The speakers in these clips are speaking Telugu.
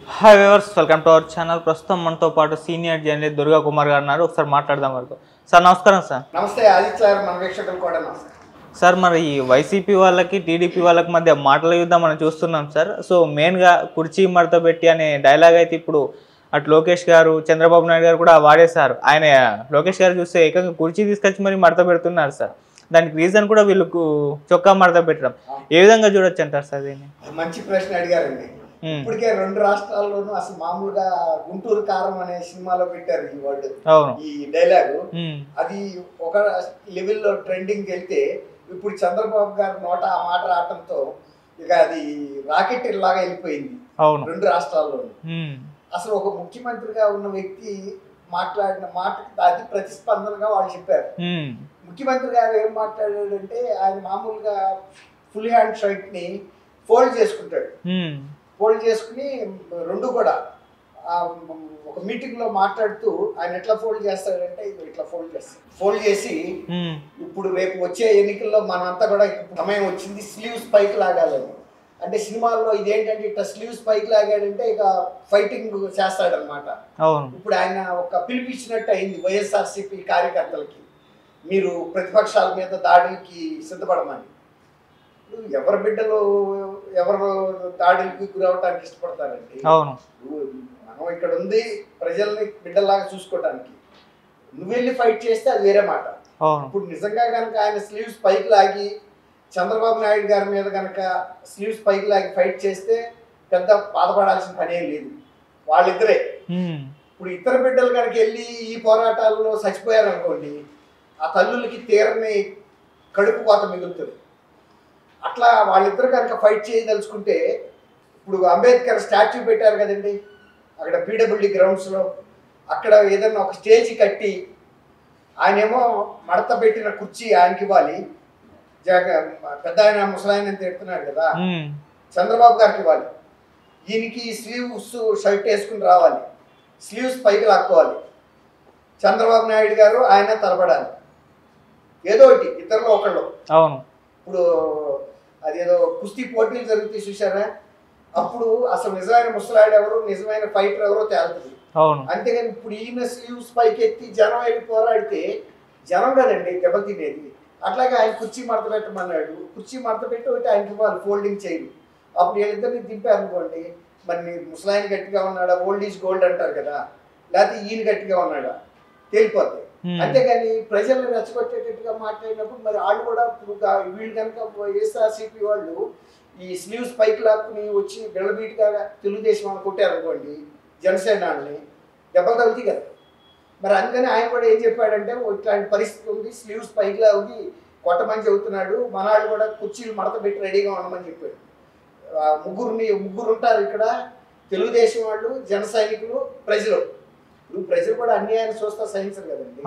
Hi viewers, welcome to our channel. ప్రస్తుతం మనతో పాటు సీనియర్ జర్నలిస్ట్ దుర్గా కుమార్ గారు ఉన్నారు. ఒకసారి మాట్లాడదాం వారితో. సార్ నమస్కారం. సార్ నమస్తే ఆదిత్య సార్, మన వీక్షకులు కూడా నమస్తే సార్. మరి ఈ వైసీపీ వాళ్ళకి టీడీపీ వాళ్ళకి మధ్య మాటల యుద్ధం మనం చూస్తున్నాం సార్. సో మెయిన్గా కుర్చీ మడత పెట్టి అనే డైలాగ్ అయితే ఇప్పుడు అటు లోకేష్ గారు, చంద్రబాబు నాయుడు గారు కూడా వాడేశారు. ఆయన లోకేష్ గారు చూస్తే ఏకంగా కుర్చీ తీసుకొచ్చి మరి మడత పెడుతున్నారు సార్. దానికి రీజన్ కూడా వీళ్ళకు చొక్కా మడత పెట్టడం. ఏ విధంగా చూడొచ్చు అంటారు సార్ దీన్ని? మంచి ప్రశ్న అడిగారండి. ఇప్పటికే రెండు రాష్ట్రాల్లోనూ అసలు మామూలుగా గుంటూరు కారం అనే సినిమాలో పెట్టారు ఈ వర్డ్, ఈ డైలాగు. అది ఒక లెవెల్లో ట్రెండింగ్ వెళ్తే ఇప్పుడు చంద్రబాబు గారి నోట ఆ మాట రావటంతో ఇక అది రాకెట్ లాగా వెళ్ళిపోయింది రెండు రాష్ట్రాల్లోనూ. అసలు ఒక ముఖ్యమంత్రిగా ఉన్న వ్యక్తి మాట్లాడిన మాటకి అది ప్రతిస్పందనగా వాళ్ళు చెప్పారు. ముఖ్యమంత్రి గారు ఏం మాట్లాడాడంటే, ఆయన మామూలుగా ఫుల్ హ్యాండ్ షర్ట్ ని ఫోల్డ్ చేసుకుంటాడు. ఫోల్డ్ చేసుకుని రెండు కూడా ఒక మీటింగ్ లో మాట్లాడుతూ ఆయన ఎట్లా ఫోల్డ్ చేస్తాడంటే ఇట్లా ఫోల్డ్ చేస్తాడు. ఫోల్డ్ చేసి ఇప్పుడు రేపు వచ్చే ఎన్నికల్లో మనంతా కూడా సమయం వచ్చింది స్లీవ్స్ పైకి లాగాలని. అంటే సినిమాల్లో ఇదేంటంటే ఇట్లా స్లీవ్స్ పైకి లాగాడంటే ఇక ఫైటింగ్ చేస్తాడనమాట. ఇప్పుడు ఆయన ఒక పిలిపించినట్టు అయింది వైఎస్ఆర్సీపీ కార్యకర్తలకి, మీరు ప్రతిపక్షాల మీద దాడులకి సిద్ధపడమని. ఎవరి బిడ్డలు ఎవరు దాడులకి గురవటానికి ఇష్టపడతారండి? మనం ఇక్కడ ఉంది ప్రజల్ని బిడ్డలాగా చూసుకోవటానికి. నువ్వు వెళ్ళి ఫైట్ చేస్తే అది వేరే మాట. ఇప్పుడు నిజంగా కనుక ఆయన స్లీవ్స్ పైకి లాగి చంద్రబాబు నాయుడు గారి మీద కనుక స్లీవ్స్ పైకి లాగి ఫైట్ చేస్తే పెద్ద బాధపడాల్సిన పనే లేదు. వాళ్ళిద్దరే. ఇప్పుడు ఇతర బిడ్డలు కనుక వెళ్ళి ఈ పోరాటాల్లో చచ్చిపోయారు అనుకోండి, ఆ తల్లులకి తీరని కడుపు కోత మిగులుతుంది. అట్లా వాళ్ళిద్దరు కనుక ఫైట్ చేయదలుచుకుంటే, ఇప్పుడు అంబేద్కర్ స్టాచ్యూ పెట్టారు కదండి అక్కడ పీడబ్ల్యూడి గ్రౌండ్స్లో, అక్కడ ఏదన్నా ఒక స్టేజ్ కట్టి ఆయనేమో మడత పెట్టిన కుర్చీ ఆయనకి ఇవ్వాలి. పెద్ద ఆయన ముసలాయన తిడుతున్నాడు కదా, చంద్రబాబు గారికి ఇవ్వాలి. ఈయనకి స్లీవ్స్ షర్ట్ వేసుకుని రావాలి, స్లీవ్స్ పైకి లాక్కోవాలి. చంద్రబాబు నాయుడు గారు ఆయన తలపడాలి, ఏదో ఒకటి ఇద్దరిలో ఒకళ్ళు. ఇప్పుడు అదేదో కుస్తీ పోటీలు జరుగుతాయి చూసారా, అప్పుడు అసలు నిజమైన ముసలాడు ఎవరు, నిజమైన ఫైటర్ ఎవరో తేలుతుంది. అంతేగాని ఇప్పుడు ఈయన స్లీవ్స్ పైకి ఎత్తి జనం వెళ్ళి పోరాడితే జనం కదండి దెబ్బ తినేది. అట్లాగే ఆయన కుర్చీ మడత పెట్టమన్నాడు, కుర్చీ మడత పెట్టి ఒకటి ఆయనకి ఇవ్వాలి, ఫోల్డింగ్ చేయరు. అప్పుడు వీళ్ళిద్దరిని దింపారు అనుకోండి, మరి ముసలాయన గట్టిగా ఉన్నాడా, ఓల్డ్ ఈజ్ గోల్డ్ అంటారు కదా, లేకపోతే ఈయన గట్టిగా ఉన్నాడా తేలిపోతాయి. అంతేగాని ప్రజలను రెచ్చగొట్టేటట్టుగా మాట్లాడినప్పుడు మరి వాళ్ళు కూడా వీళ్ళు కనుక వైఎస్ఆర్సీపీ వాళ్ళు ఈ స్లీవ్స్ పైకి లాక్కుని వచ్చి బిళ్ళబీట్గా తెలుగుదేశం అని కొట్టారనుకోండి, జనసేనాన్ని దెబ్బలు తగ్గుతాయి కదా. మరి అందుకని ఆయన కూడా ఏం చెప్పాడంటే, ఇట్లాంటి పరిస్థితి ఉంది, స్లీవ్స్ పైకి లాగి కొట్టమని చెబుతున్నాడు, మనాళ్ళు కూడా కుర్చీలు మడత పెట్టి రెడీగా ఉండమని చెప్పాడు. ముగ్గురు ఉంటారు ఇక్కడ, తెలుగుదేశం వాళ్ళు, జన సైనికులు, ప్రజలు. ప్రజలు కూడా అన్యాయాన్ని చూస్తా సహించరు కదండి.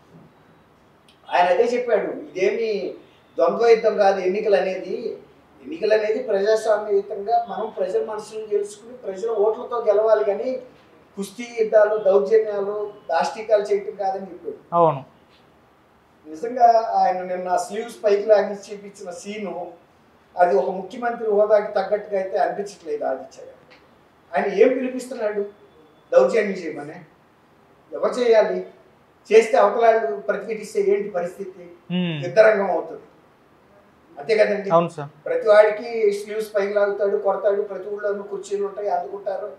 ఆయన అదే చెప్పాడు, ఇదేమి ద్వంద్వ యుద్ధం కాదు ఎన్నికలు అనేది ప్రజాస్వామ్యయుతంగా మనం ప్రజల మనసును గెలుచుకుని ప్రజల ఓట్లతో గెలవాలి, కానీ కుస్తీ యుద్ధాలు, దౌర్జన్యాలు, దాష్టికాలు చేయటం కాదని చెప్పాడు. నిజంగా ఆయన నిన్న స్లీవ్స్ పైకి లాగి చూపించిన సీను అది ఒక ముఖ్యమంత్రి హోదాకి తగ్గట్టుగా అయితే అనిపించట్లేదు ఆదిత్య గారు. ఆయన ఏం పిలిపిస్తున్నాడు దౌర్జన్యం చేయమని? ఎవరు చేయాలి? చేస్తే అవతలాళ్ళు ప్రతిఘటిస్తే ఏంటి పరిస్థితి? యుద్ధరంగం అవుతుంది, అంతే కదండి. ప్రతి వాడికి స్లీవ్స్ పైకి లాగుతాడు, కొడతాడు. ప్రతి ఊళ్ళోనూ కుర్చీలు ఉంటాయి, అందుకుంటారు,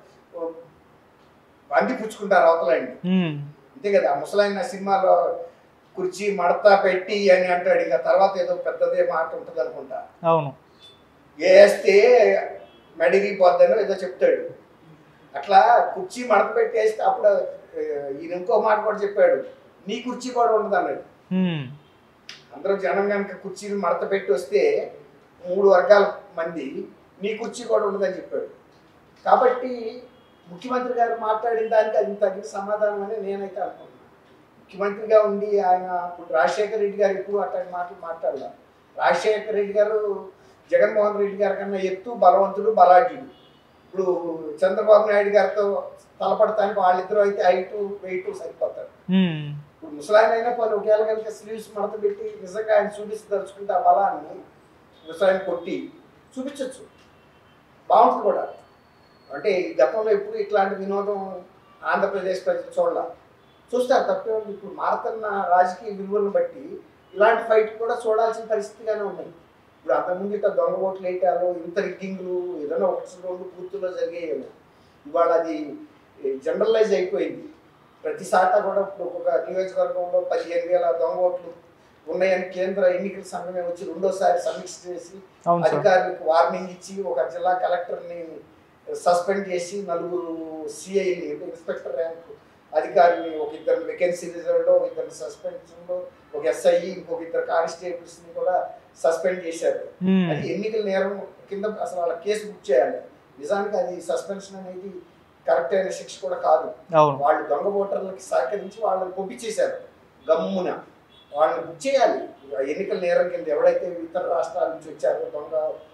అందిపుచ్చుకుంటారు అవతలాండి, అంతే కదా. ఆ ముసలాయన సినిమాలో కుర్చీ మడతా పెట్టి అని అంటాడు, ఇక తర్వాత ఏదో పెద్దదే మాట ఉంటుంది అనుకుంటా, వేస్తే మెడిగిపోద్దని ఏదో చెప్తాడు. అట్లా కుర్చీ మడత పెట్టేస్తే అప్పుడు ఈయన ఇంకో మాట కూడా చెప్పాడు, నీ కుర్చీ కూడా ఉండదు అన్నాడు. అందరూ జనం కనుక కుర్చీలు మడత పెట్టి వస్తే 3 వర్గాల మంది, నీ కుర్చీ కూడా ఉండదని చెప్పాడు. కాబట్టి ముఖ్యమంత్రి గారు మాట్లాడిన దానికి అది తగిన సమాధానం అని నేనైతే అనుకుంటున్నాను. ముఖ్యమంత్రిగా ఉండి ఆయన ఇప్పుడు రాజశేఖర రెడ్డి గారు ఎప్పుడు అట్లాంటి మాటలు మాట్లాడలేదు. రాజశేఖర రెడ్డి గారు జగన్మోహన్ రెడ్డి గారి కన్నా ఎత్తు, బలవంతుడు, బలాఢ్యుడు. ఇప్పుడు చంద్రబాబు నాయుడు గారితో తలపడటానికి వాళ్ళిద్దరూ అయితే హైట్ వెయిట్ సరిపోతారు. ఇప్పుడు ముసలాయన అయినా కొన్ని ఒకేలా కనుక స్లీవ్స్ మడత పెట్టి నిజంగా ఆయన చూపించదలుచుకుంటే ఆ బలాన్ని ముసలాయన కొట్టి చూపించవచ్చు, బాగుంటుంది కూడా. అంటే ఈ గతంలో ఎప్పుడు ఇట్లాంటి వినోదం ఆంధ్రప్రదేశ్ ప్రజలు చూస్తారు తప్పే ఉంది. ఇప్పుడు మారుతున్న రాజకీయ విలువలను బట్టి ఇలాంటి ఫైట్ కూడా చూడాల్సిన పరిస్థితిగానే ఉన్నాయి. ఇప్పుడు అంతకుముందు ఇట్లా దొంగ ఓట్లు వేయటాలు, ఇంత రిగ్గింగ్లు ఏదైనా ఒకటి రెండు పూర్తిలో జరిగేవి. ఇవాళ అది జనరలైజ్ అయిపోయింది. ప్రతి శాఖ కూడా ఇప్పుడు ఒక నియోజకవర్గంలో 15,000 దొంగ ఓట్లు ఉన్నాయని కేంద్ర ఎన్నికల సంఘమే వచ్చి రెండోసారి సమీక్ష చేసి అధికారులకు వార్నింగ్ ఇచ్చి ఒక జిల్లా కలెక్టర్ని సస్పెండ్ చేసి 4 సిఐని ఇన్స్పెక్టర్ ర్యాంక్ అధికారిని, ఒక 2 వేకెన్సీ రిజర్వ్లో, ఒక 2 సస్పెన్షన్లో, ఒక ఎస్ఐ, ఇంకొక 2 కానిస్టేబుల్స్ని కూడా సస్పెండ్ చేశారు. అది ఎన్నికల నేరం కింద అసలు వాళ్ళ కేసు బుక్ చేయాలి. నిజానికి అది సస్పెన్షన్ అనేది కరెక్ట్ అయిన శిక్ష కూడా కాదు. వాళ్ళు దొంగ ఓటర్లకి సహకరించి వాళ్ళని పంపించేశారు. గమ్మున వాళ్ళని బుక్ చేయాలి. ఎన్నికల నేరం కింద ఎవడైతే ఇతర రాష్ట్రాల నుంచి వచ్చారో దొంగ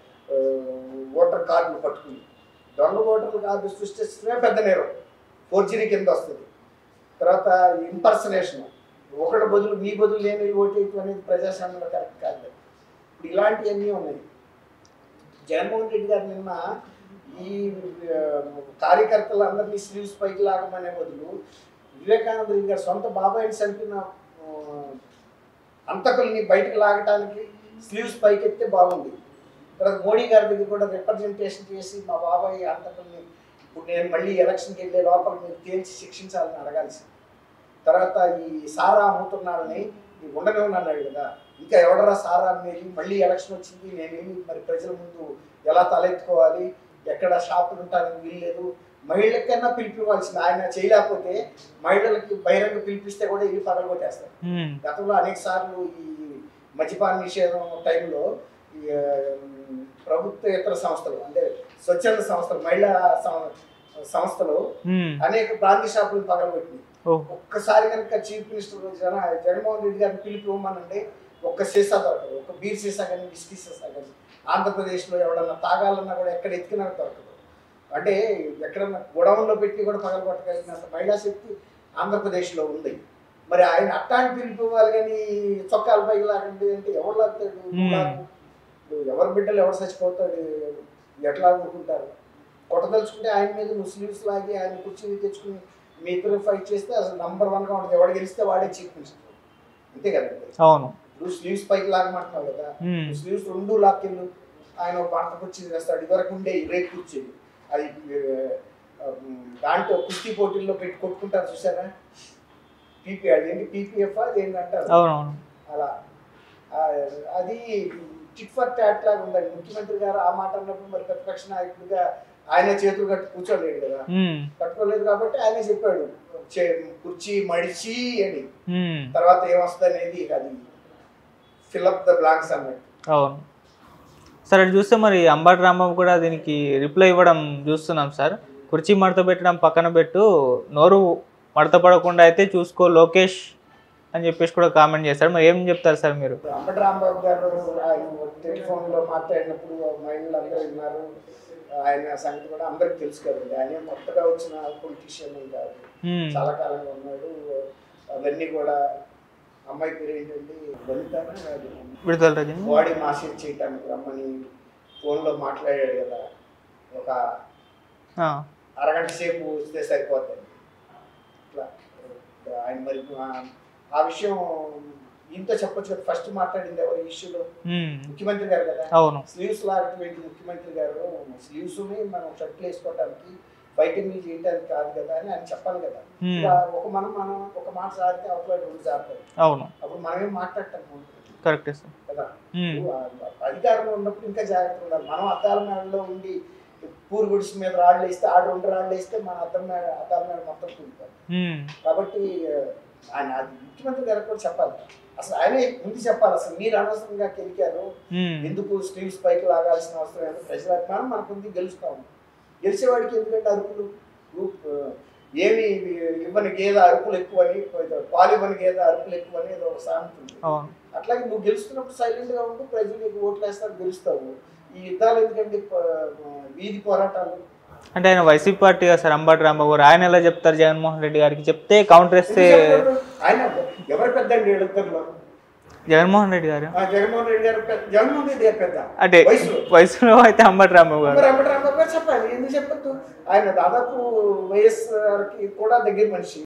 ఓటర్ కార్డులు పట్టుకుని దొంగ ఓటర్లు కార్డు సృష్టిస్తూనే పెద్ద నేరం, ఫోర్జరీ కింద వస్తుంది. తర్వాత ఇంపర్సనేషన్, ఒకటి బదులు మీ బదులు లేని ఓటేయటం అనేది ప్రజాస్వామ్యంలో కరెక్ట్ కాదు. ఇప్పుడు ఇలాంటివన్నీ ఉన్నాయి. జగన్మోహన్ రెడ్డి గారు నిన్న ఈ కార్యకర్తలందరినీ స్లీవ్స్ పైకి లాగమనే బదులు వివేకానంద రెడ్డి గారు సొంత బాబాయిని చంపిన అంతకుల్ని బయటకు లాగటానికి స్లీవ్స్ పైకి ఎత్తే బాగుంది. తర్వాత మోడీ గారి దగ్గర కూడా రిప్రజెంటేషన్ చేసి మా బాబాయ్ అంతకుల్ని ఇప్పుడు నేను మళ్ళీ ఎలక్షన్కి వెళ్ళే లోపల మీరు తేల్చి శిక్షించాలని అడగాల్సింది. తర్వాత ఈ సారా అమ్ముతున్నాడని ఉండనే ఉన్నాడు కదా, ఇంకా ఎవడరా సారా అమ్మేది, మళ్ళీ ఎలక్షన్ వచ్చింది, నేనేమి మరి ప్రజల ముందు ఎలా తలెత్తుకోవాలి, ఎక్కడ షాపులు ఉంటానికి వీల్లేదు, మహిళలకైనా పిలిపివ్వాల్సింది. ఆయన చేయలేకపోతే మహిళలకి బహిరంగ పిలిపిస్తే కూడా ఇల్లు పగలగొట్టేస్తారు. గతంలో అనేక సార్లు ఈ మద్యపాన నిషేధం టైంలో ప్రభుత్వేతర సంస్థలు అంటే స్వచ్ఛంద సంస్థలు, మహిళా సంస్థలు అనేక ప్రాంతీయ షాపులను పగలగొట్టింది. ఒక్కసారి కనుక చీఫ్ మినిస్టర్ జగన్మోహన్ రెడ్డి గారిని పిలిపివ్వమనంటే ఒక్క సీసా దొరకదు, ఒక బీర్ సీసా కానీ విస్కీ సీసా కానీ ఆంధ్రప్రదేశ్లో ఎవడన్నా తాగాలన్నా కూడా ఎక్కడ ఎత్తుకినా దొరకదు. అంటే ఎక్కడన్నా గొడవల్లో పెట్టి కూడా పగలగొట్టగలిగినంత మహిళా శక్తి ఆంధ్రప్రదేశ్లో ఉంది. మరి ఆయన అట్టాన్ని పిలిపివ్వాలి కానీ చొక్కాల పైకి లాగండి అంటే ఎవరు లాగుతాడు? ఎవరి బిడ్డలు ఎవరు చచ్చిపోతాడు, ఎట్లా ఊరుకుంటారు? కొట్టదలుచుకుంటే ఆయన మీద ముస్లిమ్స్ లాగి ఆయన కుర్చీని తెచ్చుకుని మీ ఇద్దరు ఫైట్ చేస్తే అసలు నంబర్ 1గా ఉంటుంది. ఎవడు గెలిస్తే వాడే చీఫ్ మినిస్టర్, అంతే కదండి. అవును, ఇప్పుడు స్లీవ్స్ పైకి లాగమంటున్నావు కదా, స్లీవ్స్ 2 లాక్కెళ్ళు ఆయన పంట కుర్చీ వేస్తాడు. ఇదివరకు ఉండే రేపు కుర్చీలు అది దాంట్లో కుస్తీ పోటీల్లో పెట్టి కొట్టుకుంటారు చూసారా, పీపీ అదేంటి పీపీఎఫ్ అది ఏంటంటారు అలా. అది టిట్ ఫర్ టాట్ లాగా ఉందండి. ముఖ్యమంత్రి గారు ఆ మాట అన్నప్పుడు మరి ప్రతిపక్ష నాయకుడిగా ఆయన చేతులు కట్టు కూర్చోలేడు కదా, కట్టుకోలేదు కాబట్టి ఆయనే చెప్పాడు కుర్చీ మడిచి అని. తర్వాత ఏమొస్తుంది అనేది అది ఫిల్అప్ ద బ్లాంక్స్ అన్నట్టు. అవును సార్, అది చూస్తే మరి అంబటి రాంబాబు కూడా దీనికి రిప్లై ఇవ్వడం చూస్తున్నాం సార్. కుర్చీ మడత పెట్టడం పక్కన పెట్టు, నోరు మడత పడకుండా అయితే చూసుకో లోకేష్ అని చెప్పేసి కూడా కామెంట్ చేశారు. మరి ఏం చెప్తారు సార్ మీరు? అంబటి రాంబాబు గారు ఆయన టెలిఫోన్లో మాట్లాడినప్పుడు మహిళలు అందరూ విన్నారు. ఆయన సంగతి కూడా అందరికి తెలుసు కదండి. ఆయన కొత్తగా వచ్చిన పొలిటీషియన్ కాదు, చాలా కాలంగా ఉన్నాడు. అవన్నీ కూడా అమ్మాయి పేరు ఏంటండి, విడుదల రజని, బాడీ మాసేజ్ చేయటానికి రమ్మని ఫోన్లో మాట్లాడాడు కదా, ఒక అరగంట సేపు వస్తే సరిపోతుంది ఇట్లా. ఆయన మరి ఆ విషయం ఇంత చెప్పొచ్చు కదా. ఫస్ట్ మాట్లాడింది ఎవరు ఇష్యూలో? ముఖ్యమంత్రి గారు కదా. స్లీవ్స్ లాగటువంటి ముఖ్యమంత్రి గారు స్లీవ్స్ మనం షర్ట్లు వేసుకోవడానికి ఫైటింగ్ చేయడానికి కాదు కదా అని ఆయన చెప్పాలి కదా. మనం ఒక మాట సారితే అవతల 2 సార్లు అప్పుడు మనమేం మాట్లాడటం కదా. అధికారంలో ఉన్నప్పుడు ఇంకా జాగ్రత్త ఉండాలి. మనం అద్దాల మేడలో ఉండి పూరు గుడిసి మీద రాళ్ళు వేస్తే 2 రాళ్ళు వేస్తే మన అద్దాల మేడ మొత్తం కూలిపోతాం. కాబట్టి ఆయన అది ముఖ్యమంత్రి గారికి కూడా చెప్పాలి. అసలు ఆయనే ముందు చెప్పాలి, అసలు మీరు అనవసరంగా గెలికారు, ఎందుకు స్లీవ్స్ పైకి లాగాల్సిన అవసరం లేదు, ప్రజల అభిమానం మనకుంది, గెలుస్తాము. గెలిచేవాడికి ఎందుకంటే అరుపులు ఏమి ఇవ్వని గేద అరుపులు ఎక్కువని, పాలు ఇవ్వని గేద అరుపులు ఎక్కువని ఏదో ఒక సామెత ఉంది. అట్లాగే నువ్వు గెలుస్తున్నప్పుడు సైలెంట్గా ఉంటూ ప్రజలు నీకు ఓట్లు వేస్తారు, గెలుస్తావు. ఈ యుద్ధాలు ఎందుకంటే వీధి పోరాటాలు అంటే ఆయన YCP party sir Ambati Rambabu garu. ఆయన ఎలా చెప్తారు జగన్మోహన్ రెడ్డి గారికి? చెప్తే కౌంటర్ వేస్తే ఆయన ఎవరు పెద్ద అండి వీళ్ళిద్దరిలో? జగన్మోహన్ రెడ్డి గారు జగన్మోహన్ రెడ్డి గారు పెద్ద అంటే వయసులో అయితే అంబటి రాంబాబు గారు. అంబటి రాంబాబు గారు చెప్పాలి, ఎందుకు చెప్పొద్దు? ఆయన దాదాపు వైఎస్ఆర్కి కూడా దగ్గర మనిషి.